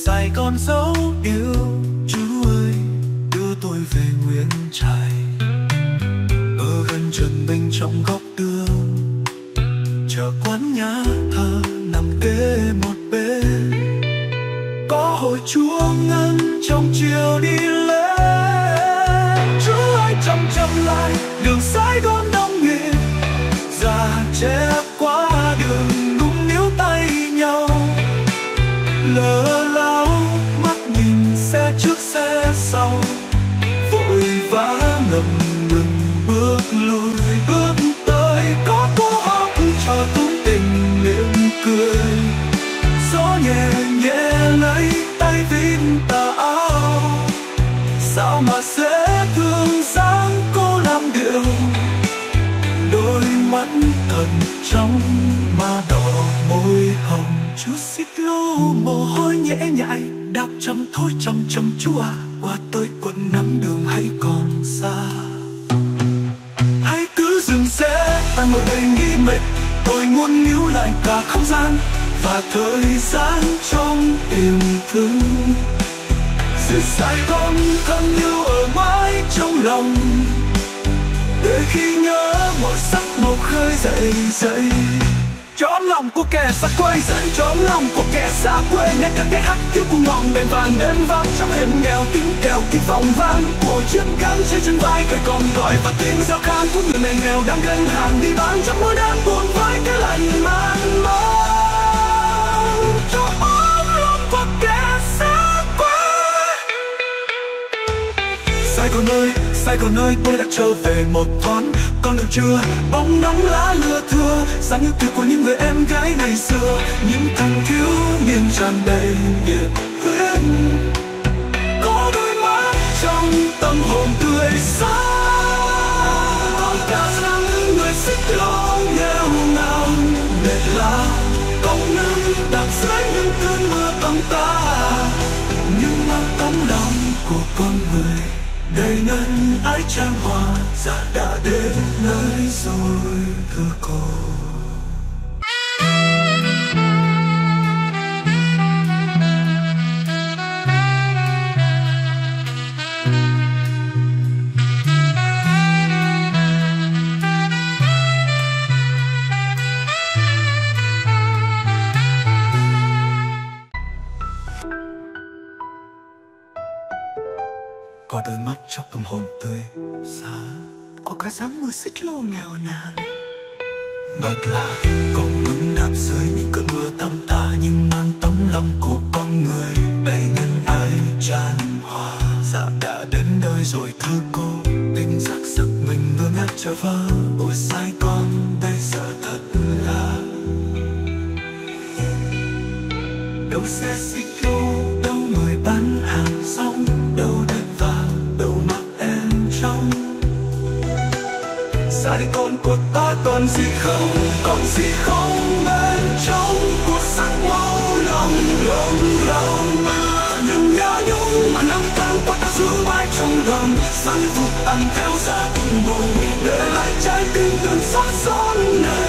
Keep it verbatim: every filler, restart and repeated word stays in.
Sài Gòn dấu yêu. Chú ơi đưa tôi về Nguyễn Trãi, ở gần Trần Bình trong góc đường, chợ quán nhà thờ nằm kề một bên, có hồi chuông ngân trong chiều đi lên. Chú ơi chậm chậm lại đường Sài Gòn đông nghịt, già trẻ qua đường nung níu tay nhau, lờ láo mắt nhìn xe trước xe sau, vội vã ngập ngừng bước lùi bước tới, có cô học trò tung tình miệng cười, gió nhẹ nhẹ lấy tay vin tà áo, sao mà dễ thương dáng cô làm điệu, đôi mắt thần trong má đỏ môi hồng. Chú xích lô mồ hôi nhễ nhại, đạp chậm thôi chậm chậm chú à, qua tới quận năm đường hay còn xa. Hãy cứ dừng xe, ta ngồi đây nghĩ mệt, tôi muốn níu lại cả không gian và thời gian trong yêu thương. Sự Sài Gòn thân yêu ở mãi trong lòng, để khi nhớ một giấc mộng khơi dậy dậy. Cho lòng của kẻ xa quê dậy, cho lòng của kẻ xa quê, nghe cả cái hát tiếng của ngọn đèn vàng đến vang trong hẻm nghèo, tiếng kèo tiếng vọng vang của chiếc gắn trên chân vai, cây còn gọi và tiếng reo khan của người mẹ nghèo đang gánh hàng đi bán trong môi đang buồn với cái lạnh man mông. Cho ôm lòng của kẻ xa quê. Sài Gòn ơi, Sài Gòn ơi, tôi đã trở về một thoáng, con đường trưa bóng nắng lá lưa thưa, dáng yêu kiều của những người em gái ngày xưa, những thằng thiếu niên tràn đầy nhiệt huyết, có đôi mắt trong tâm hồn tươi sáng, còn cả dáng người xích lô nghèo ngào mệt lạ, công nắng đạp dưới những cơn mưa tầm tã, nhưng mang tấm lòng của con người đầy ngân ái trang hòa, dạ đã đến nơi rồi thưa cô. Có đôi mắt trong tâm hồn tươi sáng, có cái dáng người xích lô nghèo nàn, bật là cùng ngừng đạp dưới những cơn mưa tầm tã, nhưng mang tấm lòng của con người đầy ngân ái tràn hòa, dạ đã đến nơi rồi thưa cô. Tình giác giật mình ngơ ngác trở vỡ, ôi Sài Gòn bây giờ thật là đâu xe xích lô, đâu người bán hàng rong, đâu đất vàng, đâu mắt em trong. Sài Gòn của ta còn gì không, còn gì không bên trong cuộc sống máu lòng lòng lòng mà nhưng đã nhung mà năm tháng qua ta giữ mãi trong lòng, sáng phục ăn theo giấc mộng để lại trái tim từng xót son này.